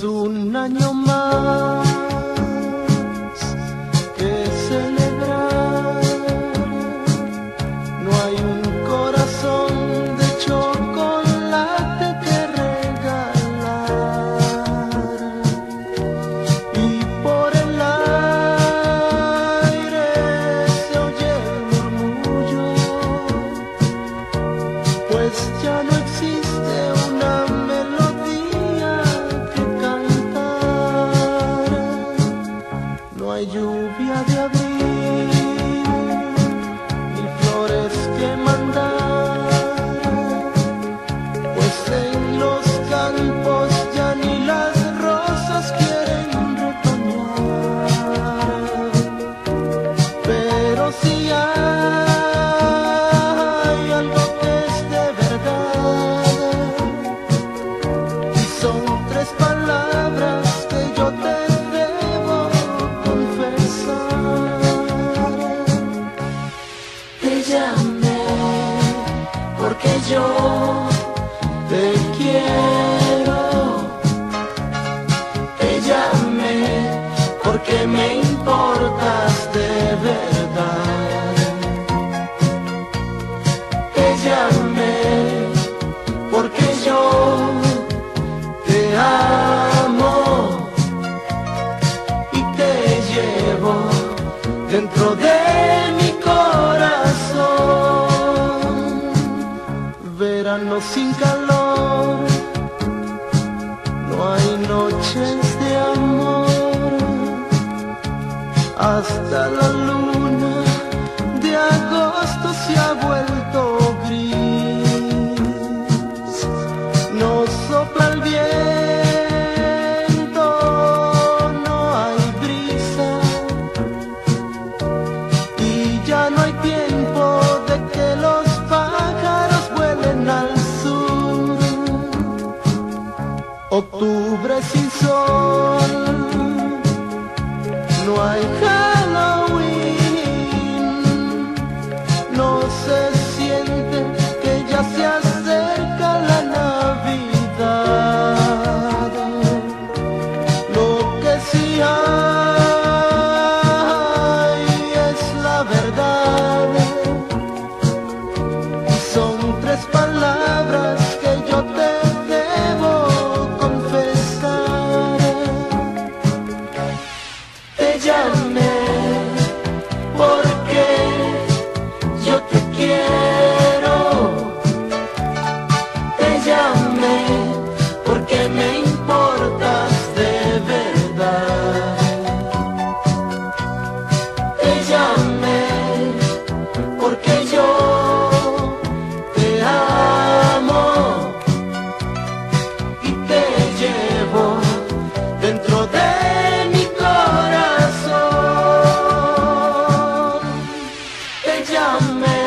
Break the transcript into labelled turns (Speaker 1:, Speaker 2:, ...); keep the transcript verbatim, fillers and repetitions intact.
Speaker 1: es un año más que celebrar. No hay un corazón de chocolate que regalar, y por el aire se oye el murmullo, pues ya no existe una melodía que cantar. No hay lluvia de abril ni flores que mandar, pues en los campos ya ni las rosas quieren retoñar. Pero si hay algo que es de verdad, y son tres palabras que yo te debo confesar. Te llamé porque yo te quiero. Te llamé porque me importas de verdad. Te llamé porque yo te amo y te llevo dentro de mi corazón. Verano sin calor, no hay noches de amor, hasta la luna de agosto se ha vuelto gris. No sopla el viento, no hay brisa, y ya no hay tiempo de que los pájaros vuelen al sur. Octubre sin sol, no hay Halloween, no se siente que ya se acerca la Navidad. Lo que sí hay es la verdad, y son tres palabras que yo te debo confesar. Te llamé porque yo te quiero. Te llamé porque me importas de verdad. Te llamé porque yo te amo y te llevo dentro de mi corazón. Te llamé